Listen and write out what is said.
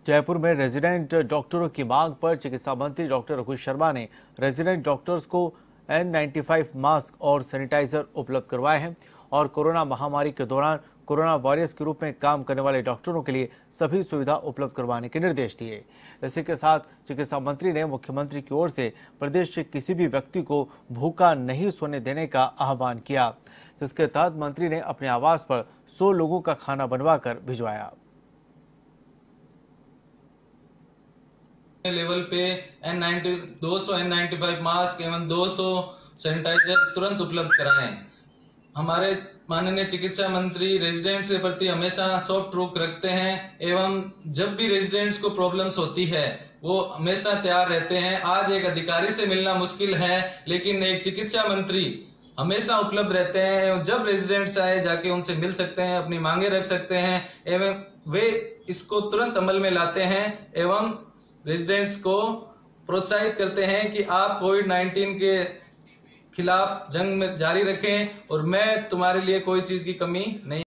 जयपुर में रेजिडेंट डॉक्टरों की मांग पर चिकित्सा मंत्री डॉक्टर रघु शर्मा ने रेजिडेंट डॉक्टर्स को N95 मास्क और सैनिटाइजर उपलब्ध करवाए हैं और कोरोना महामारी के दौरान कोरोना वॉरियर्स के रूप में काम करने वाले डॉक्टरों के लिए सभी सुविधा उपलब्ध करवाने के निर्देश दिए। इसी के साथ चिकित्सा मंत्री ने मुख्यमंत्री की ओर से प्रदेश के किसी भी व्यक्ति को भूखा नहीं सोने देने का आह्वान किया, जिसके तहत मंत्री ने अपने आवास पर 100 लोगों का खाना बनवाकर भिजवाया। लेवल पे 200 N95 मास्क एवं 200 सैनिटाइजर तुरंत उपलब्ध कराएं। हमारे माननीय चिकित्सा मंत्री रेजिडेंट्स के प्रति हमेशा सॉफ्ट रुख रखते हैं एवं जब भी रेजिडेंट्स को प्रॉब्लम्स होती है वो हमेशा तैयार रहते हैं। आज एक अधिकारी से मिलना मुश्किल है, लेकिन एक चिकित्सा मंत्री हमेशा उपलब्ध रहते हैं एवं जब रेजिडेंट्स आए जाके उनसे मिल सकते हैं, अपनी मांगे रख सकते हैं एवं वे इसको तुरंत अमल में लाते हैं एवं रेजिडेंट्स को प्रोत्साहित करते हैं कि आप कोविड-19 के खिलाफ जंग में जारी रखें और मैं तुम्हारे लिए कोई चीज की कमी नहीं